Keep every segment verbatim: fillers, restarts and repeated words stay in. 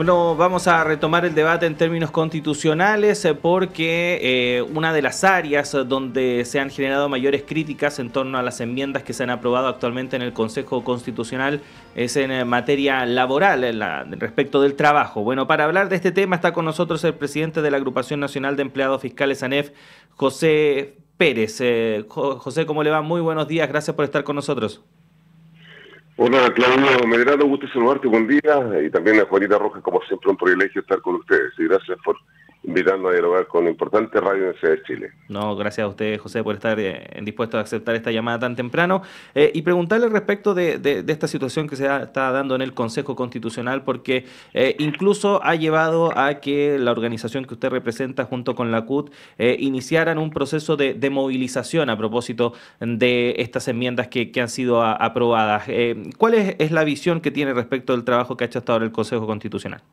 Bueno, vamos a retomar el debate en términos constitucionales eh, porque eh, una de las áreas donde se han generado mayores críticas en torno a las enmiendas que se han aprobado actualmente en el Consejo Constitucional es en eh, materia laboral, en la, respecto del trabajo. Bueno, para hablar de este tema está con nosotros el presidente de la Agrupación Nacional de Empleados Fiscales, ANEF, José Pérez. Eh, José, ¿cómo le va? Muy buenos días, gracias por estar con nosotros. Hola, Claudio Medrano, gusto saludarte, buen día, y también a Juanita Rojas, como siempre, un privilegio estar con ustedes, y gracias por invitarnos a dialogar con importante radio Universidad de Chile. No, gracias a usted, José, por estar eh, dispuesto a aceptar esta llamada tan temprano eh, y preguntarle respecto de, de, de esta situación que se da, está dando en el Consejo Constitucional, porque eh, incluso ha llevado a que la organización que usted representa junto con la C U T eh, iniciaran un proceso de, de movilización a propósito de estas enmiendas que, que han sido a, aprobadas. Eh, ¿Cuál es, es la visión que tiene respecto del trabajo que ha hecho hasta ahora el Consejo Constitucional?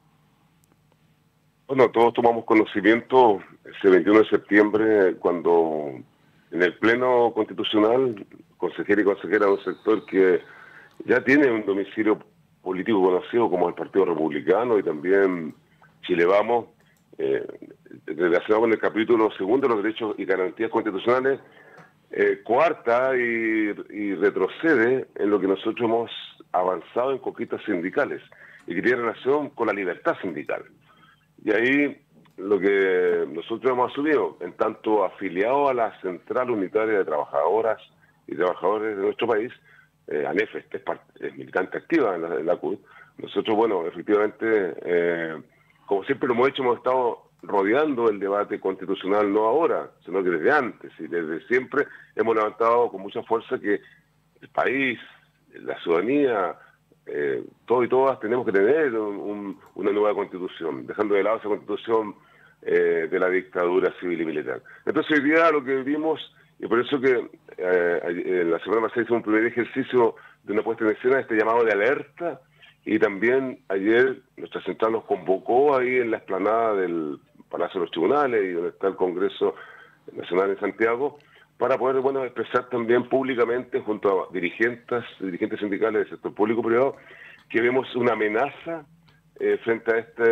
Bueno, todos tomamos conocimiento ese veintiuno de septiembre, cuando en el Pleno Constitucional, consejera y consejera de un sector que ya tiene un domicilio político conocido como el Partido Republicano y también Chile Vamos, eh, relacionado con el capítulo segundo de los derechos y garantías constitucionales, eh, coarta y, y retrocede en lo que nosotros hemos avanzado en conquistas sindicales y que tiene relación con la libertad sindical. Y ahí lo que nosotros hemos asumido, en tanto afiliado a la Central Unitaria de Trabajadoras y Trabajadores de nuestro país, eh, ANEF es, es militante activa en la, en la C U T, nosotros, bueno, efectivamente, eh, como siempre lo hemos hecho, hemos estado rodeando el debate constitucional, no ahora, sino que desde antes, y desde siempre hemos levantado con mucha fuerza que el país, la ciudadanía, Eh, todos y todas tenemos que tener un, un, una nueva constitución, dejando de lado esa constitución eh, de la dictadura civil y militar. Entonces hoy día lo que vimos, y por eso que eh, la semana pasada hizo un primer ejercicio de una puesta en escena, este llamado de alerta, y también ayer nuestra central nos convocó ahí en la explanada del Palacio de los Tribunales y donde está el Congreso Nacional en Santiago, para poder, bueno, expresar también públicamente junto a dirigentes, dirigentes sindicales del sector público-privado, que vemos una amenaza eh, frente a este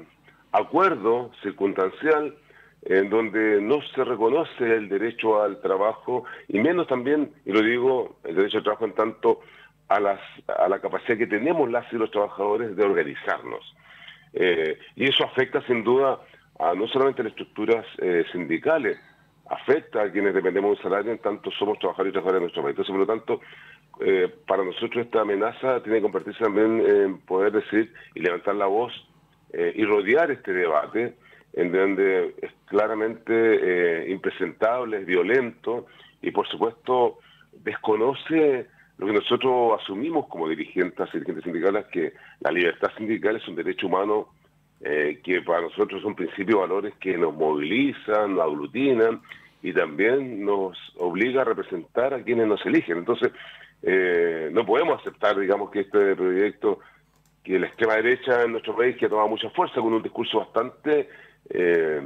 acuerdo circunstancial en donde no se reconoce el derecho al trabajo y menos también, y lo digo, el derecho al trabajo en tanto a, las, a la capacidad que tenemos las y los trabajadores de organizarnos. Eh, y eso afecta sin duda a no solamente las estructuras eh, sindicales, afecta a quienes dependemos de un salario en tanto somos trabajadores y trabajadoras de nuestro país. Entonces, por lo tanto, eh, para nosotros esta amenaza tiene que convertirse también en poder decir y levantar la voz eh, y rodear este debate en donde es claramente eh, impresentable, es violento y, por supuesto, desconoce lo que nosotros asumimos como dirigentes y dirigentes sindicales, que la libertad sindical es un derecho humano Eh, que para nosotros son principios y valores que nos movilizan, nos aglutinan y también nos obliga a representar a quienes nos eligen. Entonces, eh, no podemos aceptar, digamos, que este proyecto, que la extrema derecha en nuestro país, que ha tomado mucha fuerza con un discurso bastante eh,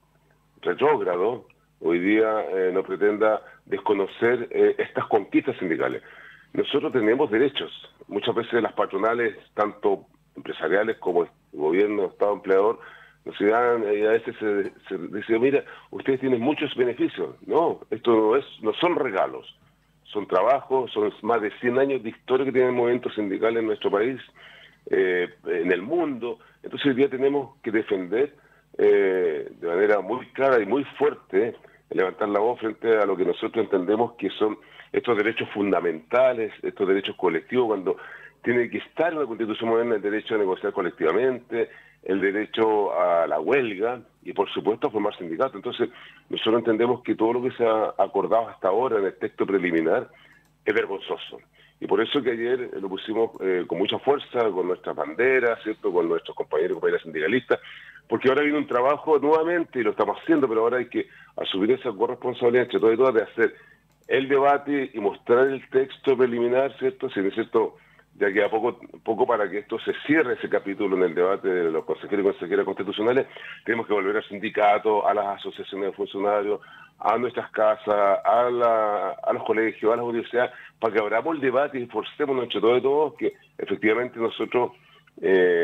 retrógrado, hoy día eh, no pretenda desconocer eh, estas conquistas sindicales. Nosotros tenemos derechos. Muchas veces las patronales, tanto empresariales como el gobierno, Estado empleador, nos dan, y a veces se, se dice, mira, ustedes tienen muchos beneficios. No, esto no es, no son regalos, son trabajos, son más de cien años de historia que tiene el movimiento sindical en nuestro país, eh, en el mundo. Entonces hoy día tenemos que defender eh, de manera muy clara y muy fuerte, levantar la voz frente a lo que nosotros entendemos que son estos derechos fundamentales, estos derechos colectivos, cuando tiene que estar en la Constitución moderna el derecho a negociar colectivamente, el derecho a la huelga y, por supuesto, a formar sindicatos. Entonces, nosotros entendemos que todo lo que se ha acordado hasta ahora en el texto preliminar es vergonzoso. Y por eso que ayer lo pusimos eh, con mucha fuerza, con nuestras banderas, ¿cierto?, con nuestros compañeros y compañeras sindicalistas, porque ahora viene un trabajo nuevamente, y lo estamos haciendo, pero ahora hay que asumir esa corresponsabilidad entre todos y todas de hacer el debate y mostrar el texto preliminar, ¿cierto?, si no es cierto, ya queda poco, poco para que esto se cierre, ese capítulo en el debate de los consejeros y consejeras constitucionales. Tenemos que volver al sindicato, a las asociaciones de funcionarios, a nuestras casas, a, la, a los colegios, a las universidades, para que abramos el debate y esforcémonos entre todos y todos que efectivamente nosotros eh,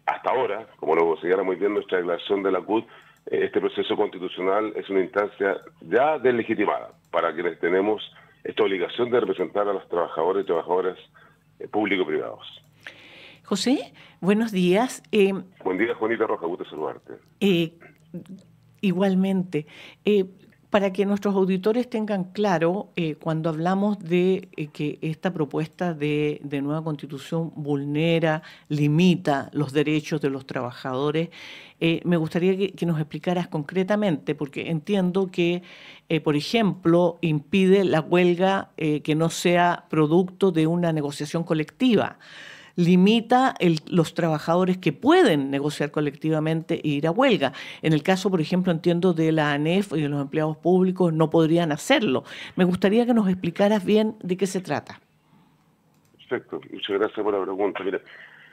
hasta ahora, como lo señala muy bien nuestra declaración de la C U T, eh, este proceso constitucional es una instancia ya deslegitimada para quienes tenemos esta obligación de representar a los trabajadores y trabajadoras eh, público-privados. José, buenos días. Eh, Buen día, Juanita Roja, gusto saludarte. Eh, igualmente, eh, para que nuestros auditores tengan claro, eh, cuando hablamos de eh, que esta propuesta de, de nueva constitución vulnera, limita los derechos de los trabajadores, eh, me gustaría que, que nos explicaras concretamente, porque entiendo que, eh, por ejemplo, impide la huelga eh, que no sea producto de una negociación colectiva. Limita el, los trabajadores que pueden negociar colectivamente e ir a huelga. En el caso, por ejemplo, entiendo de la ANEF y de los empleados públicos no podrían hacerlo. Me gustaría que nos explicaras bien de qué se trata. Perfecto, muchas gracias por la pregunta. Mira,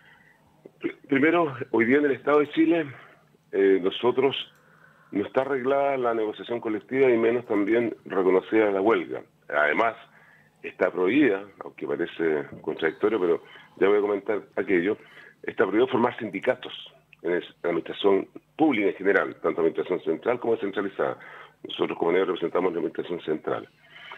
primero, hoy día en el Estado de Chile, eh, nosotros no está arreglada la negociación colectiva y menos también reconocida la huelga. Además, está prohibida, aunque parece contradictorio, pero ya voy a comentar aquello, está prohibido formar sindicatos en la administración pública en general, tanto administración central como descentralizada. Nosotros como negros representamos la administración central.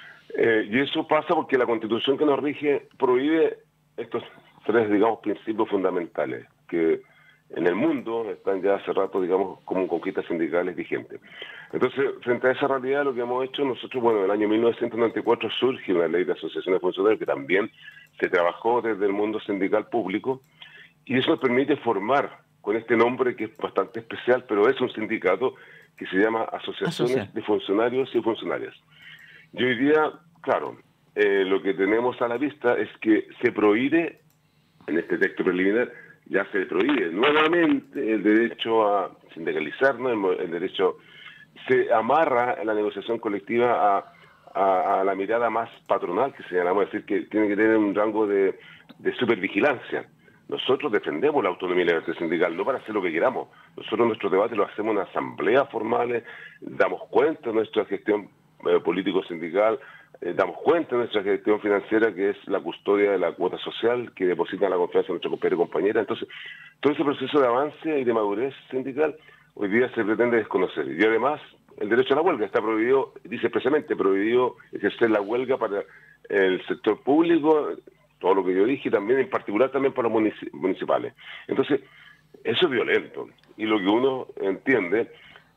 Eh, y eso pasa porque la Constitución que nos rige prohíbe estos tres, digamos, principios fundamentales, que en el mundo están ya hace rato, digamos, como conquistas sindicales vigentes. Entonces, frente a esa realidad, lo que hemos hecho nosotros, bueno, en el año mil novecientos noventa y cuatro surge una ley de asociaciones de funcionarios que también se trabajó desde el mundo sindical público, y eso nos permite formar con este nombre que es bastante especial, pero es un sindicato que se llama Asociaciones Asociación. de Funcionarios y Funcionarias. Y hoy día, claro, eh, lo que tenemos a la vista es que se prohíbe, en este texto preliminar, ya se prohíbe nuevamente el derecho a sindicalizarnos, el, el derecho, se amarra en la negociación colectiva a, a, a la mirada más patronal, que señalamos, es decir, que tiene que tener un rango de, de supervigilancia. Nosotros defendemos la autonomía y la libertad sindical, no para hacer lo que queramos. Nosotros nuestros debates los hacemos en asambleas formales, damos cuenta de nuestra gestión eh, político-sindical, Eh, damos cuenta de nuestra gestión financiera, que es la custodia de la cuota social, que deposita la confianza de nuestros compañeros y compañeras. Entonces, todo ese proceso de avance y de madurez sindical hoy día se pretende desconocer. Y además, el derecho a la huelga está prohibido, dice expresamente, prohibido ejercer la huelga para el sector público, todo lo que yo dije, también en particular también para los municipales. Entonces, eso es violento. Y lo que uno entiende,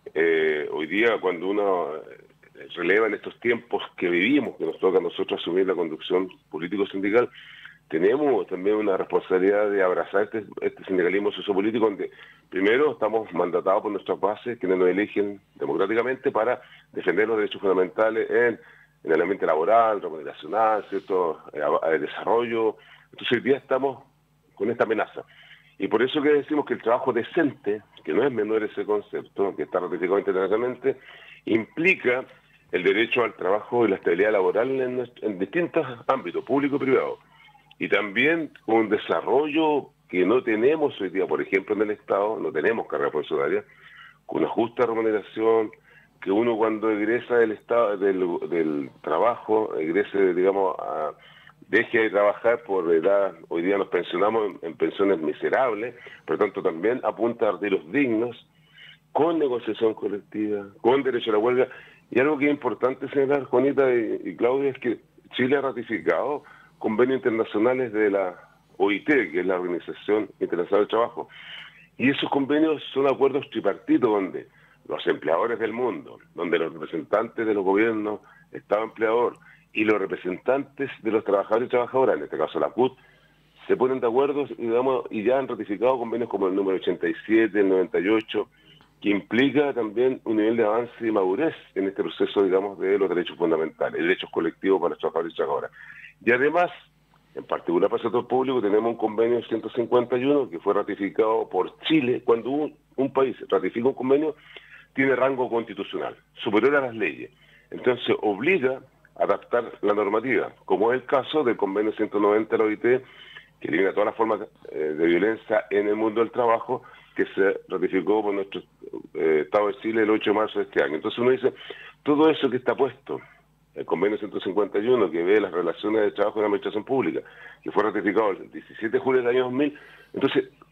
eh, hoy día cuando uno releva en estos tiempos que vivimos, que nos toca a nosotros asumir la conducción político-sindical, tenemos también una responsabilidad de abrazar este, este sindicalismo sociopolítico, donde primero estamos mandatados por nuestras bases, quienes nos eligen democráticamente para defender los derechos fundamentales en, en el ambiente laboral, remuneracional, ¿cierto?, el desarrollo. Entonces hoy día estamos con esta amenaza. Y por eso que decimos que el trabajo decente, que no es menor ese concepto, que está ratificado internacionalmente, implica el derecho al trabajo y la estabilidad laboral en, en distintos ámbitos, público y privado. Y también un desarrollo que no tenemos hoy día, por ejemplo, en el Estado, no tenemos carrera funcionaria, con una justa remuneración, que uno cuando egresa del estado del, del trabajo, egrese, digamos, a, deje de trabajar por edad, hoy día nos pensionamos en, en pensiones miserables, por lo tanto también apunta a retiros dignos, con negociación colectiva, con derecho a la huelga. Y algo que es importante señalar, Juanita y, y Claudia, es que Chile ha ratificado convenios internacionales de la O I T, que es la Organización Internacional del Trabajo. Y esos convenios son acuerdos tripartitos donde los empleadores del mundo, donde los representantes de los gobiernos, Estado empleador, y los representantes de los trabajadores y trabajadoras, en este caso la C U T, se ponen de acuerdo y, digamos, y ya han ratificado convenios como el número ochenta y siete, el noventa y ocho, que implica también un nivel de avance y madurez en este proceso, digamos, de los derechos fundamentales, derechos colectivos para los trabajadores y trabajadoras. Y además, en particular para el sector público, tenemos un convenio ciento cincuenta y uno que fue ratificado por Chile. Cuando un, un país ratifica un convenio, tiene rango constitucional, superior a las leyes. Entonces, obliga a adaptar la normativa, como es el caso del convenio ciento noventa de la O I T, que elimina todas las formas eh, de violencia en el mundo del trabajo, que se ratificó por nuestro eh, Estado de Chile el ocho de marzo de este año. Entonces uno dice, todo eso que está puesto, el convenio ciento cincuenta y uno, que ve las relaciones de trabajo en la administración pública, que fue ratificado el diecisiete de julio del año dos mil, entonces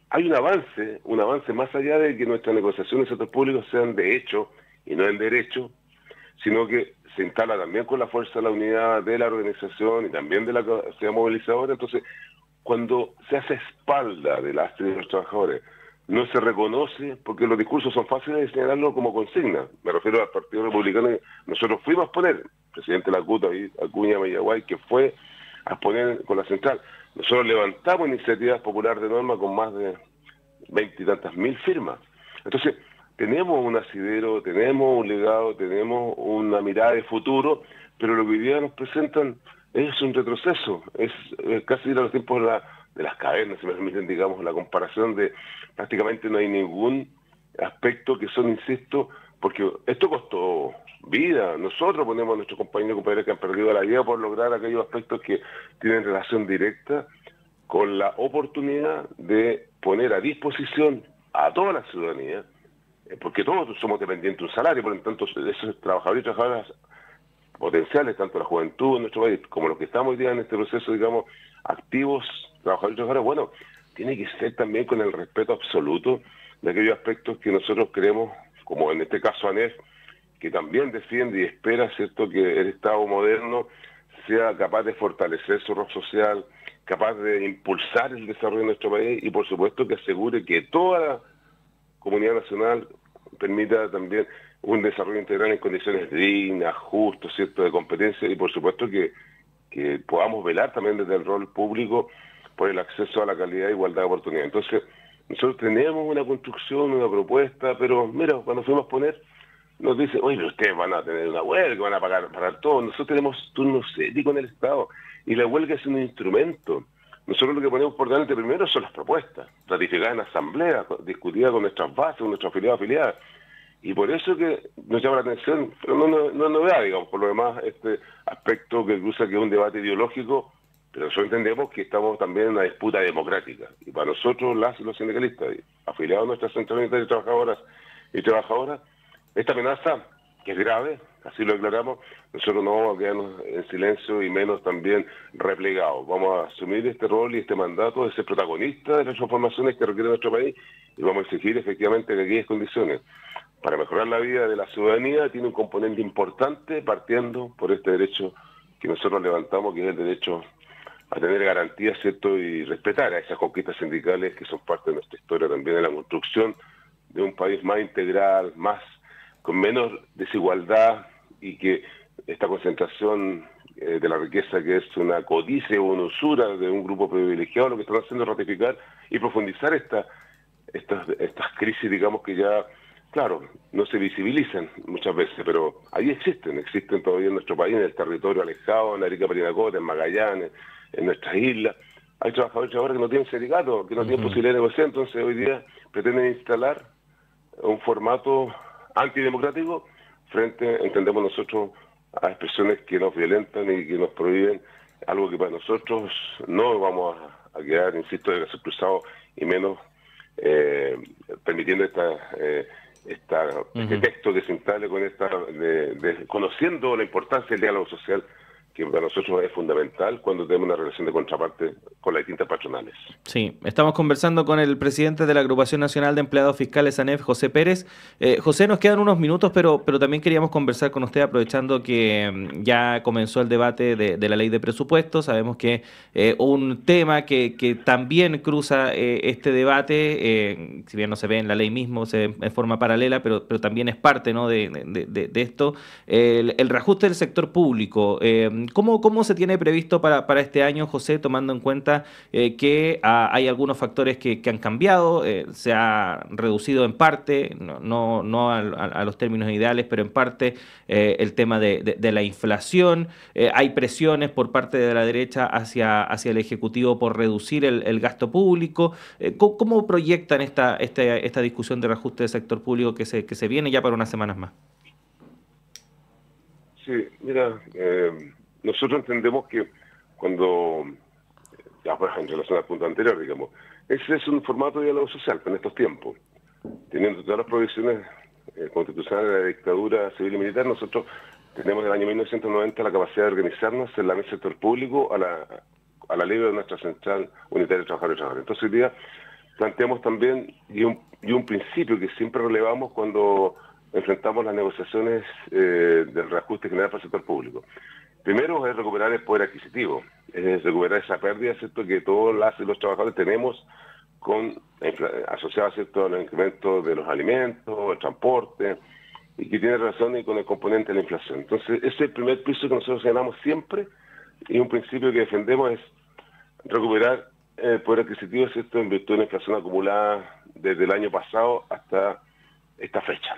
hay un avance, un avance más allá de que nuestras negociaciones en el sector público sean de hecho y no en derecho, sino que se instala también con la fuerza de la unidad de la organización y también de la sociedad movilizadora. Entonces, cuando se hace espalda de las y de los trabajadores, no se reconoce, porque los discursos son fáciles de señalarlo como consigna. Me refiero al Partido Republicano. Nosotros fuimos a poner, el presidente Lacuta, Acuña Mayaguay, que fue a poner con la central. Nosotros levantamos iniciativas populares de norma con más de veinte y tantas mil firmas. Entonces, tenemos un asidero, tenemos un legado, tenemos una mirada de futuro, pero lo que hoy día nos presentan es un retroceso, es, es casi ir a los tiempos de, la, de las cavernas, si me permiten, digamos, la comparación de prácticamente no hay ningún aspecto que son, insisto, porque esto costó vida. Nosotros ponemos a nuestros compañeros y compañeras que han perdido la vida por lograr aquellos aspectos que tienen relación directa con la oportunidad de poner a disposición a toda la ciudadanía, porque todos somos dependientes de un salario, por lo tanto, esos trabajadores y trabajadoras potenciales, tanto la juventud en nuestro país como los que estamos hoy día en este proceso, digamos, activos, trabajadores y trabajadoras, bueno, tiene que ser también con el respeto absoluto de aquellos aspectos que nosotros creemos, como en este caso ANEF, que también defiende y espera, ¿cierto?, que el Estado moderno sea capaz de fortalecer su rol social, capaz de impulsar el desarrollo de nuestro país y, por supuesto, que asegure que toda la comunidad nacional permita también un desarrollo integral en condiciones dignas, justas, ¿cierto?, de competencia y, por supuesto, que, que podamos velar también desde el rol público por el acceso a la calidad e igualdad de oportunidades. Entonces, nosotros tenemos una construcción, una propuesta, pero mira, cuando fuimos a poner, nos dice, oye, pero ustedes van a tener una huelga, van a pagar, pagar todo. Nosotros tenemos turnos éticos en el Estado y la huelga es un instrumento. Nosotros lo que ponemos por delante primero son las propuestas, ratificadas en asamblea, discutidas con nuestras bases, con nuestros afiliados afiliadas. Y por eso que nos llama la atención, pero no, no, no es novedad, digamos, por lo demás, este aspecto que cruza que es un debate ideológico, pero nosotros entendemos que estamos también en una disputa democrática. Y para nosotros, las y los sindicalistas, afiliados a nuestras centrales unitarias de trabajadoras y trabajadoras, esta amenaza, que es grave, así lo declaramos, nosotros no vamos a quedarnos en silencio y menos también replegados. Vamos a asumir este rol y este mandato de ser protagonistas de las transformaciones que requiere nuestro país y vamos a exigir efectivamente que aquellas condiciones para mejorar la vida de la ciudadanía tiene un componente importante partiendo por este derecho que nosotros levantamos, que es el derecho a tener garantías, ¿cierto?, y respetar a esas conquistas sindicales que son parte de nuestra historia también en la construcción de un país más integral, más con menos desigualdad y que esta concentración eh, de la riqueza que es una codicia o una usura de un grupo privilegiado, lo que están haciendo es ratificar y profundizar esta, estas, estas crisis, digamos, que ya, claro, no se visibilizan muchas veces, pero ahí existen, existen todavía en nuestro país, en el territorio alejado, en Arica, Parinacota, en Magallanes, en nuestras islas. Hay trabajadores ahora que no tienen sindicato, que no uh-huh. tienen posibilidad de negociar, entonces hoy día pretenden instalar un formato antidemocrático frente, entendemos nosotros, a expresiones que nos violentan y que nos prohíben algo que para nosotros no vamos a, a quedar, insisto, de brazos cruzados y menos eh, permitiendo esta, eh, esta uh-huh. este texto que se instale con esta de, de, conociendo la importancia del diálogo social, que para nosotros es fundamental cuando tenemos una relación de contraparte con las distintas patronales. Sí, estamos conversando con el presidente de la Agrupación Nacional de Empleados Fiscales, ANEF, José Pérez. Eh, José, nos quedan unos minutos, pero, pero también queríamos conversar con usted aprovechando que ya comenzó el debate de, de la ley de presupuestos. Sabemos que eh, un tema que, que también cruza eh, este debate, eh, si bien no se ve en la ley mismo, se ve en forma paralela, pero, pero también es parte, ¿no?, de, de, de, de esto, el, el reajuste del sector público. Eh, ¿Cómo, ¿Cómo se tiene previsto para, para este año, José, tomando en cuenta eh, que ah, hay algunos factores que, que han cambiado, eh, se ha reducido en parte, no, no, no a, a los términos ideales, pero en parte eh, el tema de, de, de la inflación, eh, hay presiones por parte de la derecha hacia, hacia el Ejecutivo por reducir el, el gasto público? Eh, ¿cómo, ¿Cómo proyectan esta, esta, esta discusión de reajuste del sector público que se, que se viene ya para unas semanas más? Sí, mira, eh... nosotros entendemos que cuando, ya pues, en relación al punto anterior, digamos, ese es un formato de diálogo social en estos tiempos. Teniendo todas las provisiones eh, constitucionales de la dictadura civil y militar, nosotros tenemos en el año mil novecientos noventa la capacidad de organizarnos en la mesa del sector público a la, a la ley de nuestra central unitaria de trabajadores y trabajadoras. Entonces hoy día planteamos también, y un, y un principio que siempre relevamos cuando enfrentamos las negociaciones eh, del reajuste general para el sector público. Primero es recuperar el poder adquisitivo, es recuperar esa pérdida, ¿cierto?, que todos las y los trabajadores tenemos con asociada, ¿cierto?, al incremento de los alimentos, el transporte, y que tiene relación con el componente de la inflación. Entonces, ese es el primer piso que nosotros ganamos siempre, y un principio que defendemos es recuperar el poder adquisitivo, ¿cierto?, en virtud de la inflación acumulada desde el año pasado hasta esta fecha.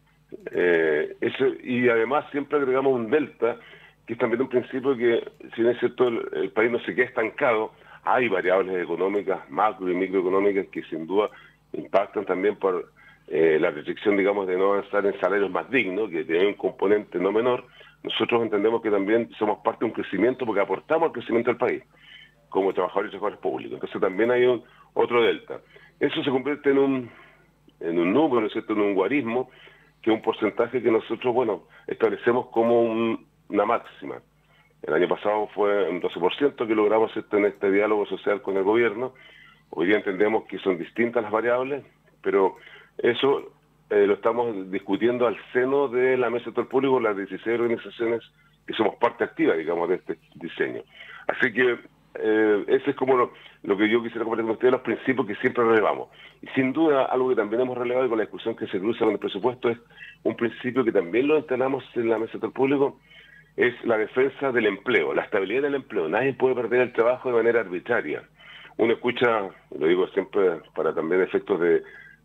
Eh, ese, y además siempre agregamos un delta, que es también un principio que, si bien es cierto, el, el país no se queda estancado, hay variables económicas, macro y microeconómicas, que sin duda impactan también por eh, la restricción, digamos, de no avanzar en salarios más dignos, que tiene un componente no menor. Nosotros entendemos que también somos parte de un crecimiento porque aportamos al crecimiento del país, como trabajadores y trabajadores públicos. Entonces también hay un, otro delta. Eso se convierte en un, en un número, ¿no es cierto?, en un guarismo, que es un porcentaje que nosotros, bueno, establecemos como un, una máxima. El año pasado fue un doce por ciento que logramos esto en este diálogo social con el gobierno. Hoy día entendemos que son distintas las variables, pero eso eh, lo estamos discutiendo al seno de la mesa del sector público, las dieciséis organizaciones que somos parte activa, digamos, de este diseño. Así que eh, ese es como lo, lo que yo quisiera compartir con ustedes, los principios que siempre relevamos. Y sin duda, algo que también hemos relevado y con la discusión que se cruza con el presupuesto es un principio que también lo instalamos en la mesa del sector público, es la defensa del empleo, la estabilidad del empleo. Nadie puede perder el trabajo de manera arbitraria. Uno escucha, lo digo siempre para también efectos de,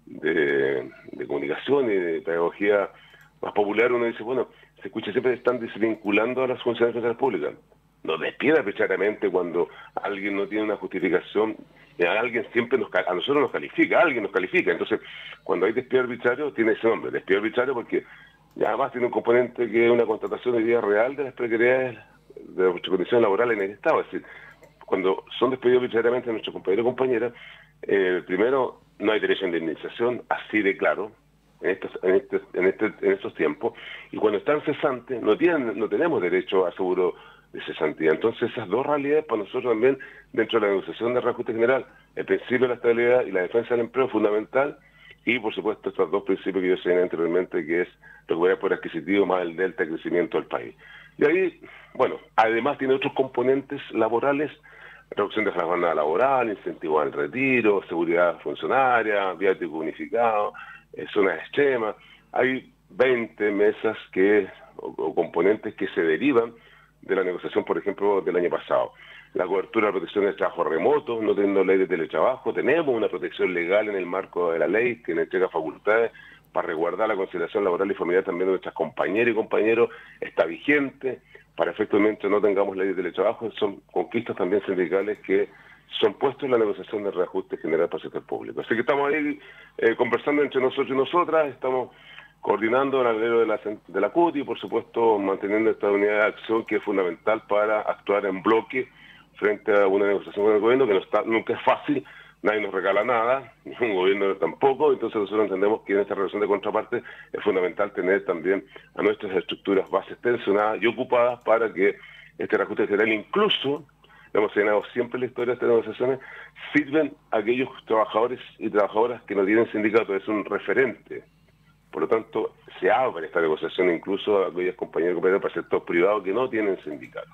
de, de comunicación y de pedagogía más popular, uno dice, bueno, se escucha siempre que están desvinculando a las funciones de la pública. No despide arbitrariamente cuando alguien no tiene una justificación, y a alguien siempre nos, a nosotros nos califica, a alguien nos califica. Entonces, cuando hay despido arbitrario, tiene ese nombre, despido arbitrario, porque y además tiene un componente que es una constatación hoy día real de las precariedades de nuestras condiciones laborales en el Estado. Es decir, cuando son despedidos arbitrariamente nuestros compañeros y compañeras, eh, primero, no hay derecho a indemnización, así de claro, en estos, en, este, en, este, en estos tiempos, y cuando están cesantes, no, tienen, no tenemos derecho a seguro de cesantía. Entonces, esas dos realidades para nosotros también, dentro de la negociación de reajuste general, el principio de la estabilidad y la defensa del empleo es fundamental. Y, por supuesto, estos dos principios que yo señalé anteriormente, que es recuperar el poder adquisitivo más el delta de crecimiento del país. Y ahí, bueno, además tiene otros componentes laborales, reducción de la jornada laboral, incentivo al retiro, seguridad funcionaria, viático unificado, eh, zonas extremas. Hay veinte mesas que o, o componentes que se derivan de la negociación, por ejemplo, del año pasado. La cobertura de la protección del trabajo remoto, no teniendo ley de teletrabajo, tenemos una protección legal en el marco de la ley que nos entrega facultades para resguardar la conciliación laboral y familiar también de nuestras compañeras y compañeros, está vigente, para efectos mientras no tengamos ley de teletrabajo, son conquistas también sindicales que son puestos en la negociación del reajuste general para el sector público. Así que estamos ahí eh, conversando entre nosotros y nosotras, estamos coordinando el alero de la, de la C U T y, por supuesto, manteniendo esta unidad de acción que es fundamental para actuar en bloque frente a una negociación con el gobierno, que no está, nunca es fácil, nadie nos regala nada, ningún gobierno tampoco, entonces nosotros entendemos que en esta relación de contraparte es fundamental tener también a nuestras estructuras bases tensionadas y ocupadas para que este reajuste general, incluso, lo hemos señalado siempre en la historia de estas negociaciones, sirven a aquellos trabajadores y trabajadoras que no tienen sindicato, es un referente. Por lo tanto, se abre esta negociación incluso a aquellos compañeros y compañeras para el sector privado que no tienen sindicato.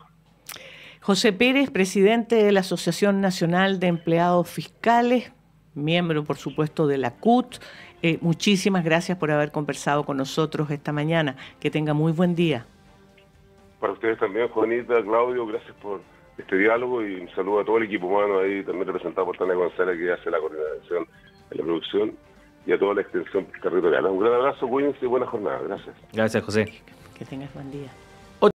José Pérez, presidente de la Asociación Nacional de Empleados Fiscales, miembro, por supuesto, de la C U T. Eh, muchísimas gracias por haber conversado con nosotros esta mañana. Que tenga muy buen día. Para ustedes también, Juanita, Claudio, gracias por este diálogo y un saludo a todo el equipo humano ahí, también representado por Tania González, que hace la coordinación de la producción, y a toda la extensión territorial. Un gran abrazo, cuídense y buena jornada. Gracias. Gracias, José. Que tengas buen día.